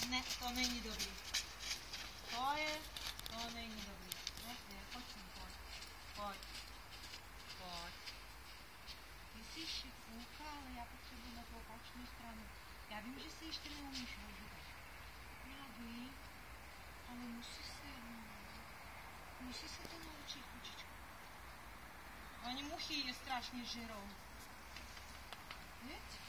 Ne, to není dobrý. To není dobrý. Ne, pojď sem, pojď. Pojď. Ty jsi šikulka, ale já potřebuji na tu opačnou stranu. Já vím, že si ještě neumíš houžovat. Já vím, ale musí se to naučit, kočička. Oni muchy je strašně žerou. Víš?